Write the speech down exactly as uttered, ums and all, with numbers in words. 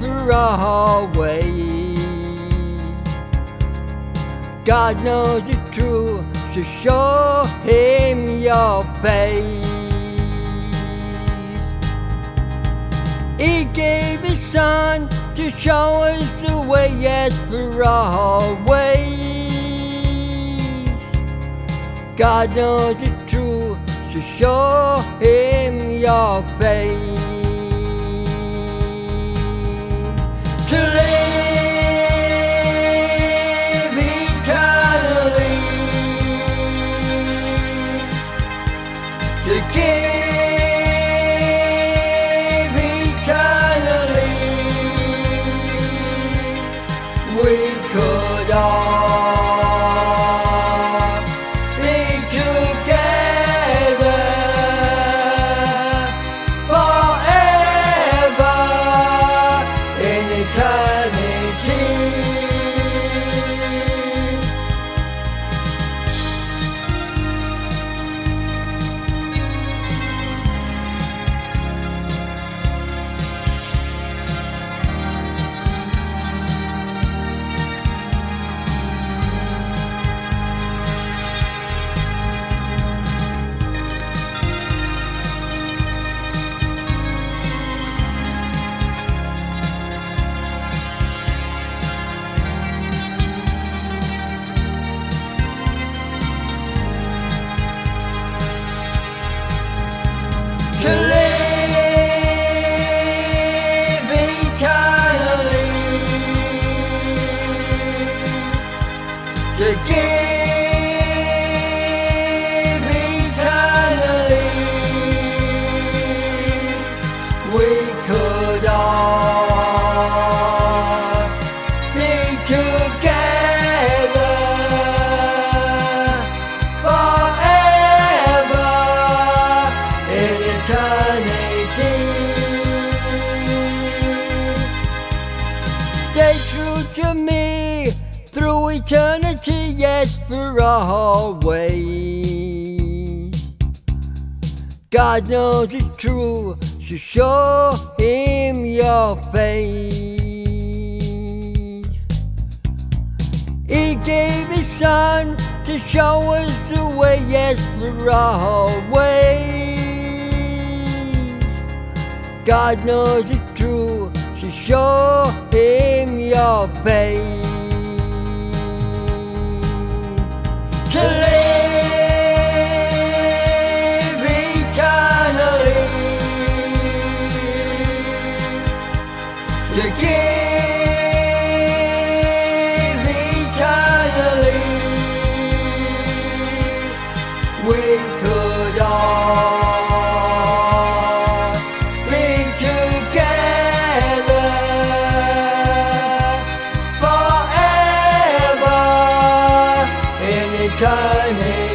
for always. God knows it's true, so show him your face. He gave his son to show us the way, yes, for always. God knows it's true, so show him your face. To live eternally, to give eternally, we could all be together forever in eternity. To live eternally, to give eternally, we could all be together forever in eternity. Stay true to me through eternity, yes, for always. God knows it's true, so show him your face. He gave his son to show us the way, yes, for always. God knows it's true, so show him your face. To live eternally, to give eternally, we could all be together forever in eternity.